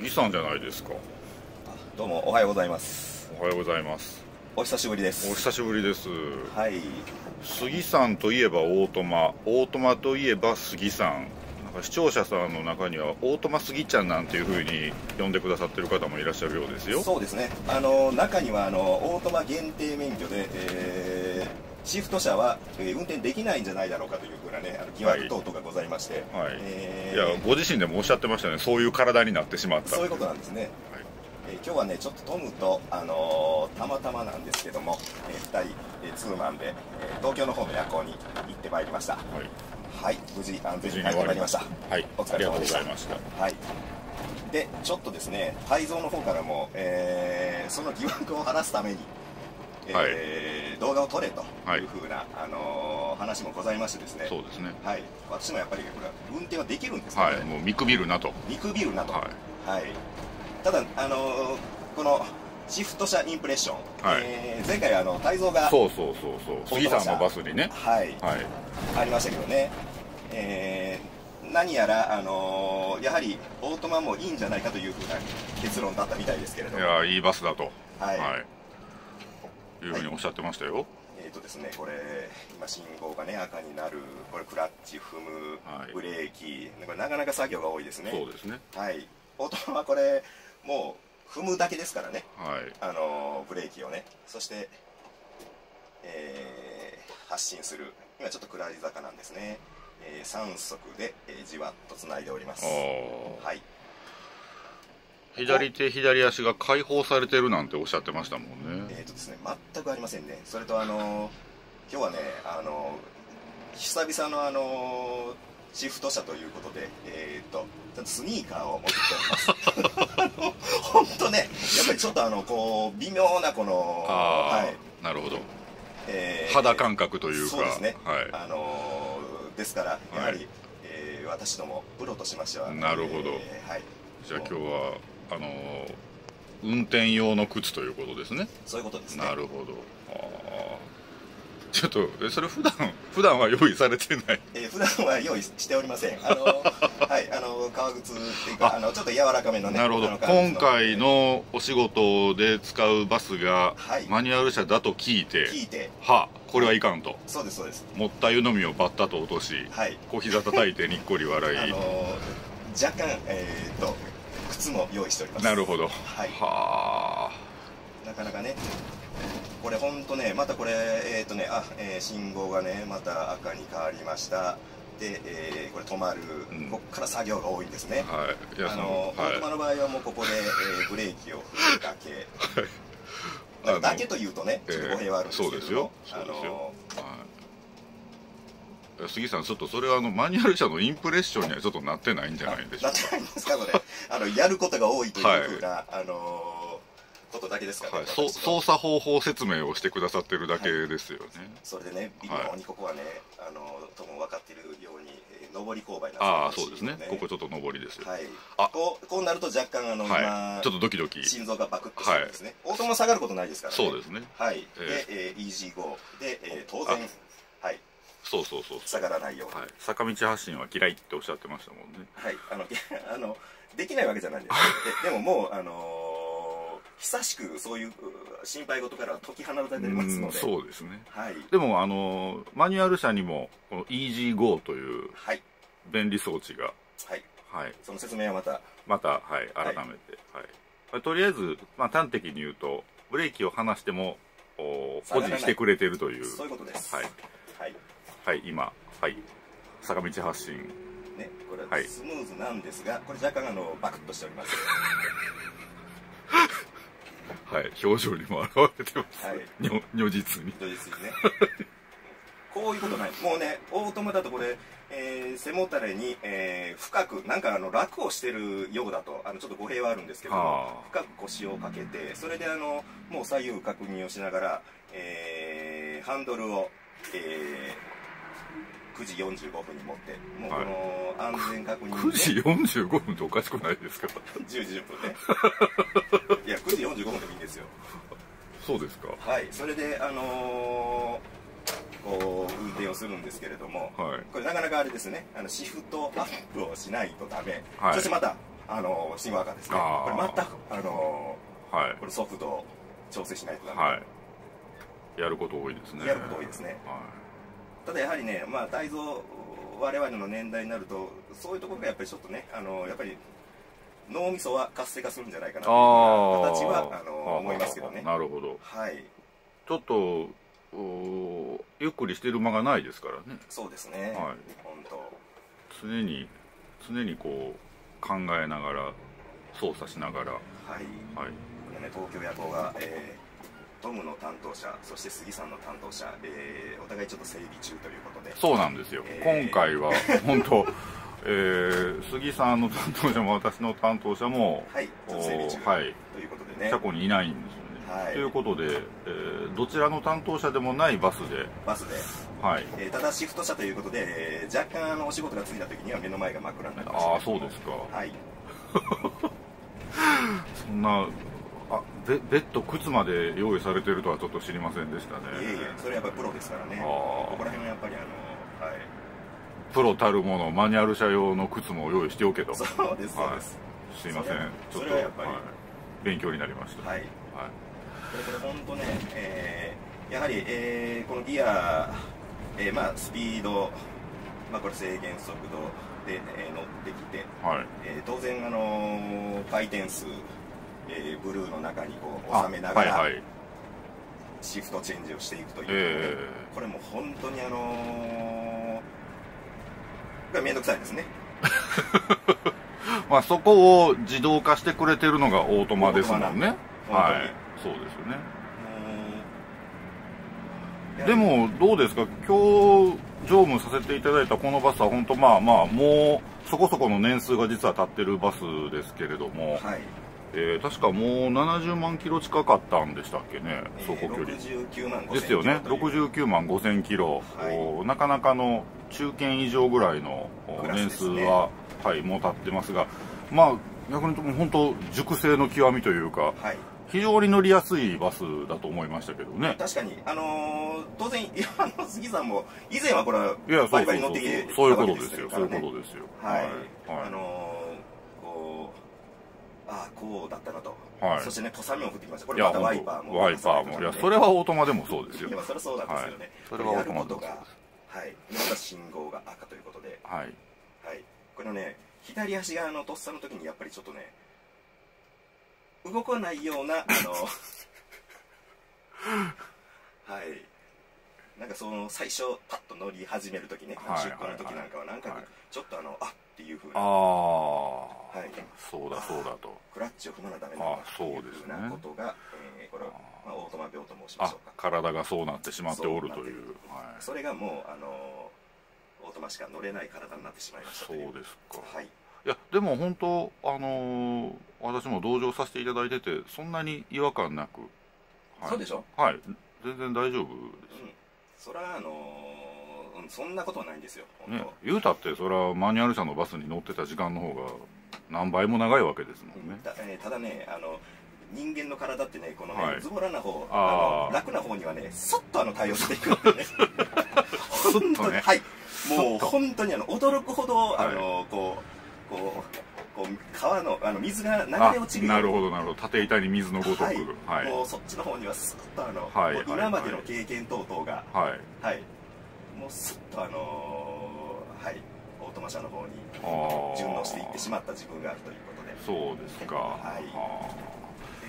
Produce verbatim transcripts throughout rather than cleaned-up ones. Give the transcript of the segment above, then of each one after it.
杉さんじゃないですか。 どうもおはようございます。 おはようございます。 お久しぶりです。 お久しぶりです。 はい。 杉さんといえばオートマ、オートマといえば杉さん。なんか視聴者さんの中にはオートマ杉ちゃんなんていう風に呼んでくださってる方もいらっしゃるようですよ。 そうですね。あの中にはあのオートマ限定免許で、えー、シフト車は、えー、運転できないんじゃないだろうかというふうなね、あの疑惑等々がございまして、 はい。 えー、いやご自身でもおっしゃってましたね。そういう体になってしまった。 そういうことなんですね。えー、今日はねちょっとトムと、あのー、たまたまなんですけども、えー、ふたり、えー、ツーマンで、えー、東京の方の夜行に行ってまいりました。はい、はい、無事安全に帰ってまいりました。 はい、 お疲れ様でした。 ありがとうございました。 はい。でちょっとですね、泰造の方からも、えー、その疑惑を晴らすために、えーはい、動画を撮れというふうな、はい、あのー、話もございましてですね。 そうですね。 はい。私もやっぱりこれは運転はできるんですかね。 はい。もう見くびるなと。 見くびるなと。 はい。 はい。ただあのー、このシフト車インプレッション、はい、えー、前回あの泰造がそうそうそうそう杉さんのバスにね、 はい、はい、ありましたけどね。えー、何やら、あのー、やはりオートマもいいんじゃないかというふうな結論だったみたいですけれども、 いやいいバスだと、 はい、はい、 いうふうにおっしゃってましたよ。はい、 えーとですね、これ今信号がね赤になる、これクラッチ踏む、はい、ブレーキ、これなかなか作業が多いですね。 そうですね。はい。 オートマはこれもう踏むだけですからね。 はい。あのー、ブレーキをね、そして、えー、発進する。今ちょっと下り坂なんですね。えー、さん速で、えー、じわっとつないでおります。はい。 左手左足が解放されてるなんておっしゃってましたもんね。 えっとですね、全くありませんね。それとあのー、今日はね、あのー、久々のあのー、シフト車ということで、えっとちゃんとスニーカーを持ってきております。本当ね、やっぱりちょっとあのこう微妙なこの、 はい、なるほど。えー、肌感覚というか、 そうですね。 はい。 あのー、ですからやはり、はい、えー、私どもプロとしましては、 なるほど。 えー、はい。 じゃあ今日はあのー、運転用の靴ということですね。 そういうことですね。 なるほど。あちょっとえそれ普段普段は用意されてない。 えー、普段は用意しておりません。あのはいあの革靴っていうかあのちょっと柔らかめのね。 なるほど。今回のお仕事で使うバスが、はい、マニュアル車だと聞いて、 聞いて、 はこれはいかんと。 そうですそうです。 持った湯飲みをバッタと落とし、はい、小膝叩いてにっこり笑い。 あのー、若干えー、っと靴も用意しております。 なるほど。 はい。 はあ。なかなかね。これ本当ね、またこれ、えーとね、あ、えー、信号がね、また赤に変わりました。で、えー、これ止まる、うん、ここから作業が多いんですね。はい。あの、オートマの場合はもうここで、えー、ブレーキを踏むだけ。はい、だけというとね、ちょっと語弊はあるんですけども、えー、そうですよ。そうですよ。 はい。杉さん、ちょっとそれはあのマニュアル車のインプレッションにはちょっとなってないんじゃないでしょうか。 なってないんですか、これ。あの、やることが多いというふうな、はい、あのー。ことだけですからね、 はい、操作方法説明をしてくださってるだけですよね。はい、 それでね、微妙にここはね、はい、あのとも分かっているように、えー、上り勾配なんですよね。ああ、そうですね。 ここちょっと上りですよ。 はい。あ、こうこうなると若干あの、はい、今ちょっとドキドキ。 心臓がバクッとしてるんですね。はい、オートマ下がることないですからね。 そうですね。 はい。えー、で、えー、イージーゴーで、えー、当然はい。 そうそうそう。 下がらないように。 はい、坂道発進は嫌いっておっしゃってましたもんね。 はい。あのあのできないわけじゃないんです。で, でももうあのー。久しくそういう心配事から解き放たれてますので。 そうですね。 はい。 でもあのマニュアル車にもこの イージーゴー という便利装置が、 はい。 はい。 その説明はまたまたはい改めて、はい、はい、とりあえずまあ端的に言うとブレーキを離しても保持してくれてるという。 そういうことです。 はい。はい。はい、今はい坂道発進。 ね、これはスムーズなんですが、はい、これ若干あのバクッとしております。 はい、表情にも表れてます。はい、如如実に。 如実にね。こういうことない。もうね、オートマだとこれ、えー、背もたれに、えー、深く、なんかあの楽をしてるようだと、あのちょっと語弊はあるんですけども、深く腰をかけて、それであのもう左右確認をしながら、えー、ハンドルを、えー、くじよんじゅうごふんに持って、もうこの安全確認、ね、 くじよんじゅうごふんっておかしくないですか？ じゅうじじゅっぷんね。いや、くじよんじゅうごふんでもいいんですよ。 そうですか。 はい、それであのー、こう運転をするんですけれども、はい、これなかなかあれですね、あのシフトアップをしないとダメ、はい、そしてまたあの新和歌ですね。これまたあの、はい、これソフトを調整しないとダメ、はい、 やること多いですね。 やること多いですね、はい、ただやはりね、まあ大蔵我々の年代になるとそういうところがやっぱりちょっとね、あのやっぱり脳みそは活性化するんじゃないかなという形はあの思いますけどね。 なるほど。 はい。 ちょっとゆっくりしてる間がないですからね。 そうですね。はい。本当。 常に常にこう考えながら操作しながら。はい。 はい。これね、東京夜行が、えー、トムの担当者、そして杉さんの担当者、えー、お互いちょっと整備中ということで。 そうなんですよ。えー、今回は本当。えー、杉さんの担当者も私の担当者も、 はい、整備中、はい、ということでね、 車庫にいないんですよね。はい、ということで、えー、どちらの担当者でもないバスで、 バスで、はい、えー、ただシフト車ということで、えー、若干あのお仕事がついた時には目の前が真っ暗になりました、ね。ああ、そうですか。はい。 そんなあベベッド靴まで用意されてるとはちょっと知りませんでしたね。 いえいえ、それはやっぱりプロですからね。ここら辺はやっぱりあの、はい。 プロたるものマニュアル車用の靴も用意しておけと。 そうですそうです、 はい、すいません、ちょっと、はい、勉強になりました。はい、はい、 これこれ本当ね、えー、やはり、えー、このギア、えー、まあスピード、まあこれ制限速度で、えー、乗ってきて、はい、えー、当然あのー、回転数、えー、ブルーの中にこう収めながら、はいはい、シフトチェンジをしていくという、えー、これも本当にあのーがめんどくさいですね。 まあそこを自動化してくれてるのがオートマですもんね。はい、そうですよね。でもどうですか、今日乗務させていただいたこのバスは本当まあまあもうそこそこの年数が実は経ってるバスですけれども、はい、えー、確かもうななじゅうまんキロ近かったんでしたっけね、走行距離。ろくじゅうきゅうまんごせんキロですよね。ろくじゅうきゅうまんごせんキロ、はい、なかなかの中堅以上ぐらいの年数は、ね、はい、もう経ってますが、まあ逆に言うと本当熟成の極みというか、はい、非常に乗りやすいバスだと思いましたけどね。 確かに、あのー、当然あの杉さんも以前はこれはバリバリ乗ってきてそういうことですよ、そういうことですよ。 はい、はい、あのー、こうああこうだったなと、はい、そしてね小雨も降ってきました。これまたワイパーもワイパーも、いやそれはオートマでもそうですよ。 いやそれはそうなんですよね、はい、それはオートマでもそうです。はい、また信号が赤ということで、はい、はい、このね左足側のとっさの時にやっぱりちょっとね動かないようなあのはいなんかその最初パッと乗り始める時ね、出航の時なんかはなんかちょっとあのあっていうふうな、ああ、はい、 そうだそうだと、 クラッチを踏まなダメだというふうなことが、えー、これはまあオートマ病と申しましょうか。 体がそうなってしまっておるという、 はい、それがもうあのオートマしか乗れない体になってしまいました。 そうですか。はい。いやでも本当あのー、私も同乗させていただいててそんなに違和感なく、 はい、そうでしょ。 はい、全然大丈夫です。うん、 それはあのー、そんなことはないんですよ。 ね、言うたってそれはマニュアル車のバスに乗ってた時間の方が何倍も長いわけですもんね。 うん、た, えー、ただねあの人間の体ってねこのね、はい、ズボラな方あの楽な方にはねスッとあの対応していくのでね。 スッとね。 はい。もう本当にあの驚くほど、はい、あのこう。こうこう川のあの水が流れ落ちるように、 なるほどなるほど、縦板に水のごとく、はいはい、もうそっちの方にはスッとあの、はい、今までの経験等々が、はいはい、もうスッとあのー、はいオートマ車の方に順応していってしまった自分があるということで。 そうですか。はい。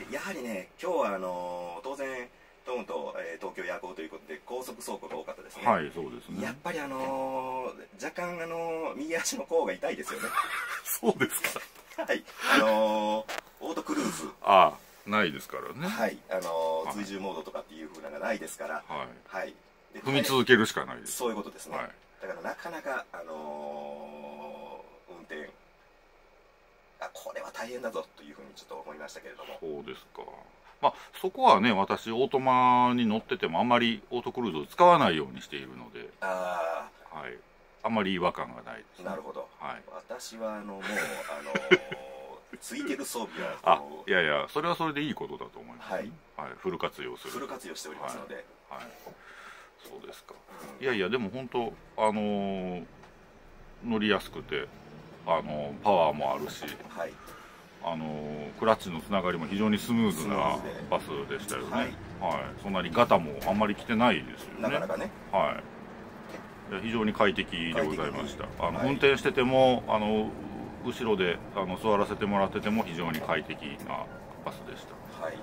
でやはりね今日はあのー、当然トムと、えー、東京夜行ということで高速走行が多かったですね。 はい、そうですね。 やっぱりあのー、若干あのー、右足の甲が痛いですよね。 そうですか。 はい、あのー、オートクルーズ。 ああ、ないですからね。 はい、あのー、追従モードとかっていう風なのがないですから。はい。はい。 で踏み続けるしかないです。 そういうことですね。はい、だからなかなかあのー、運転。あ、これは大変だぞというふうにちょっと思いましたけれども。 そうですか。まあ、そこはね私オートマに乗っててもあんまりオートクルーズを使わないようにしているので、ああ、はい、あんまり違和感がないです、ね、 なるほど、はい、私はあのもうあのー、ついてる装備はあいやいやそれはそれでいいことだと思います、ね、はい、はい、フル活用するフル活用しておりますので、はいはい、 そうですか、うん、いやいやでも本当あのー、乗りやすくてああのパワーもあるし、はい、あのクラッチのつながりも非常にスムーズなバスでしたよね。はい、はい、そんなにガタもあんまり来てないですよね。 なかなかね。 はい。非常に快適でございました。あの、はい、運転しててもあの後ろであの座らせてもらってても非常に快適なバスでした。はい。はい。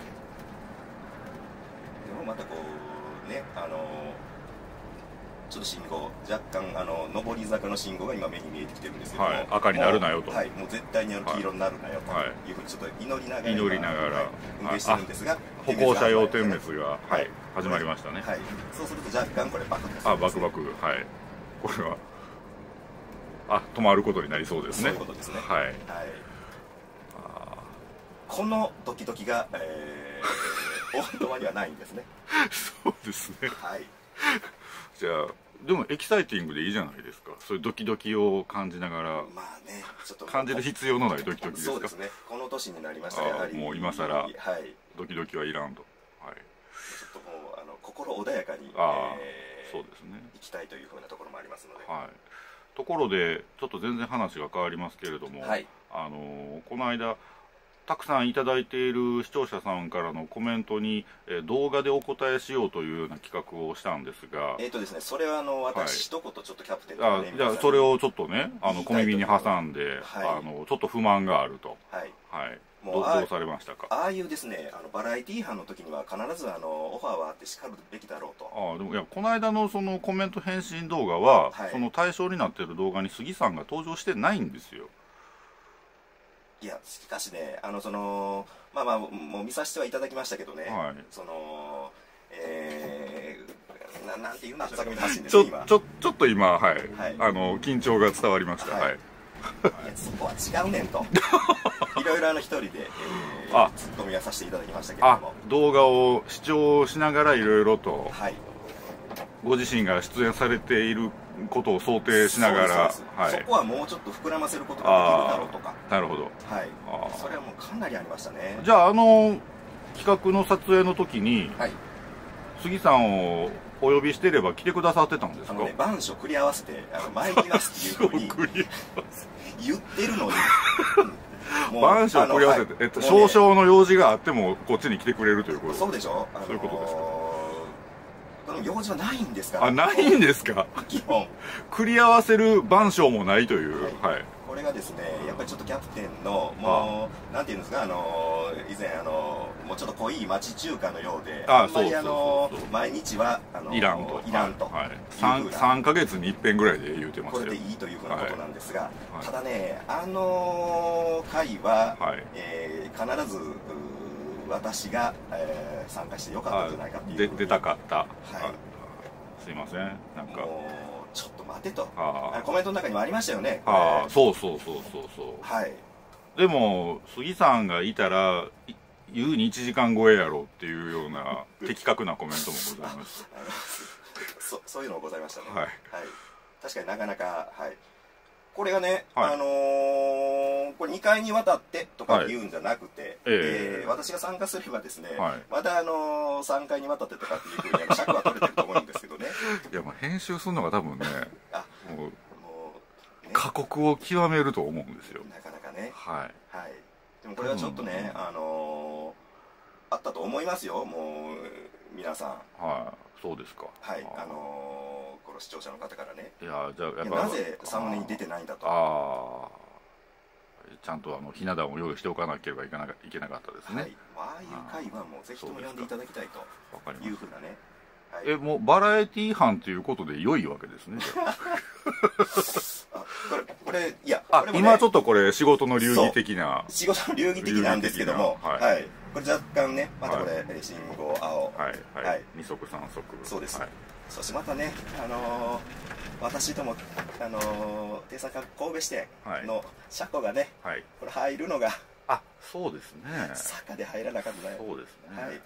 でもまたこうね、あのちょっと信号若干あの上り坂の信号が今目に見えてきてるんですけども、はい、 赤になるなよと、 はい、もう絶対にあの黄色になるなよというふうにちょっと祈りながら祈りながら、はい、 運転してるんですが、 歩行者用点滅が、はい、始まりましたね。 はい。そうすると若干これバクです、 ね。あ、バクバク、はい。これはあ、止まることになりそうですね。 そういうことですね。 はい。はい。 あ、このドキドキが、えー、オートマにはないんですね。 そうですね。 はい。 じゃあでもエキサイティングでいいじゃないですか。そういうドキドキを感じながら、 まあね、ちょっと感じる必要のないドキドキですか。 そうですね。この年になりましたらやはりもう今更、はい、ドキドキはいらんと。はい。 ちょっともうあの心穏やかに、 あ、えー、そうですね。 行きたいというふうなところもありますので。 はい。ところでちょっと全然話が変わりますけれども、はい、あのこの間たくさんいただいている視聴者さんからのコメントに、えー、動画でお答えしようというような企画をしたんですが、 えっとですね、それはあの私、はい、一言ちょっとキャプテンと、ね、あ、じゃあそれをちょっとね、あの小耳に挟んで、はい、あのちょっと不満があると、はい、はい、もうどう、どうされましたか。 ああいうですね、あのバラエティー班の時には必ずあのオファーはあってしかるべきだろうと。 ああ、でもいや、この間のそのコメント返信動画は、はい、その対象になっている動画に杉さんが登場してないんですよ。 いや、しかしね、あのそのまあまあもう見させてはいただきましたけどね、はい、そのえー、ななんていうのは坂道発信ですね。 今ちょちょっと今、はい、はい、あの緊張が伝わりました。はい。はい、いや、そこは違うねんと。いろいろあの一人で、えー、ツッコミはさせていただきましたけれども、 動画を視聴しながらいろいろと、はい、ご自身が出演されていることを想定しながら、 はい、そこはもうちょっと膨らませることができるだろうとか。 なるほど。 はい。それはもうかなりありましたね。 じゃああの企画の撮影の時に、はい、杉さんをお呼びしてれば来てくださってたんですか。あのね、番所繰り合わせてあの参りますっていうふうに言ってるのに。 番所繰り合わせて、えっと、少々の用事があってもこっちに来てくれるということ。 そうでしょ。 そういうことですか。 用事はないんですから。 あ、ないんですか。 基本繰り合わせる番所もないという、はい、はい、 これがですね、やっぱりちょっとキャプテンのもうなんていうんですか、あの以前あのもうちょっと濃い町中華のようで、あんまりあの毎日はあのいらんといらんと、 はい、3, 3ヶ月に一遍ぐらいで言うてますよ。 これでいいというふうなことなんですが、はいはい、ただね、あの会は、はい、えー、必ず私が、えー、参加してよかったんじゃないかっていう。 で出たかった。はい。すいません。なんか。 もうちょっと待てと。コメントの中にもありましたよね。 ああ、そうそうそうそうそう。はい。でも杉さんがいたら優にいちじかん超えやろっていうような的確なコメントもございます。 そそういうのもございましたね。 はい。はい。 確かになかなか、はい。これがね、はい、あのー、これにかいにわたってとか言うんじゃなくて、はい、えー、私が参加すればですね、はい、また、あのー、さんかいにわたってとかっていうふうに尺は取れてると思うんですけどね。 いや、まあ編集するのが多分ね、あもう、もうね、過酷を極めると思うんですよ。 なかなかね。 はい。 はい。でもこれはちょっとね、あのー、あったと思いますよ、もう、皆さん。 はい、そうですか。 はい、あのー、視聴者の方からね、 いや、じゃあやっぱなぜサムネに出てないんだと。 ああ、ちゃんとあのひな壇を用意しておかなければいけなかいけなかったですね。はい、 ああいう会はもうぜひとも呼んでいただきたいというふうなね。 はい、え、もうバラエティー班ということで良いわけですね。 あ、これこれいや、 あ、ね、今ちょっとこれ仕事の流儀的な仕事の流儀的なんですけども、はい、はい、これ若干ね、またこれ、はい、信号青、 はいはい、はい、二足三足、 そうです。はい、そしてまたね、あのー、私ども、あのー、定坂神戸支店の車庫がね、はい、これ入るのが、 あ、そうですね、 坂で入らなかったね。 そうですね、はい、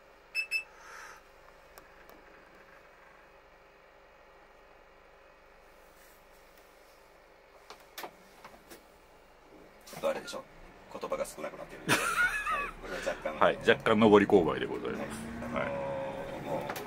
あれでしょ、言葉が少なくなっているので、はい、これは若干、 はい、若干上り勾配でございます。はい、あのー、もう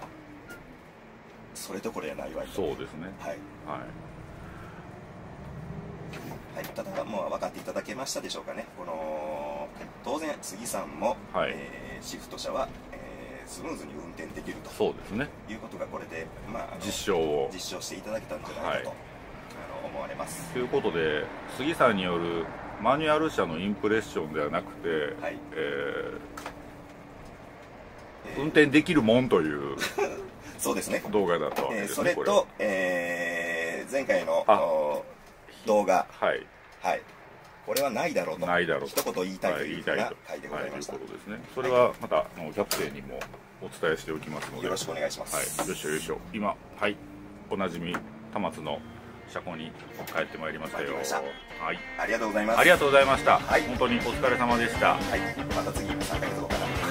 それどころやないわけ。 そうですね。 はい。はい。 はい、ただもう分かっていただけましたでしょうかね。この当然杉さんも、はい、えー、シフト車は、えー、スムーズに運転できるとそうですねいうことがこれで、まあ、 実証を実証していただけたんじゃないかと、はい、あの思われます。 ということで杉さんによるマニュアル車のインプレッションではなくて、はい、えーえー、運転できるもんというそうですね動画だったわけですね。 えー、それと、えー、前回の動画、はい、はい、これはないだろうとないだろう一言言いたいというふうな回でございました。 はい、ということですね。それはまた、はい、あのキャプテンにもお伝えしておきますのでよろしくお願いします。 はい、よいしょよいしょ。今、はい、おなじみ田松の車庫に帰ってまいりましたよ。 はい、ありがとうございます。 ありがとうございました。はい、本当にお疲れ様でした。 はい、また次さんかげつごから。